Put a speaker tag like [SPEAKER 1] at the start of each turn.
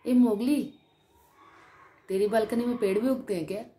[SPEAKER 1] ए Mowgli, तेरी balcony में पेड़ भी उगते हैं क्या?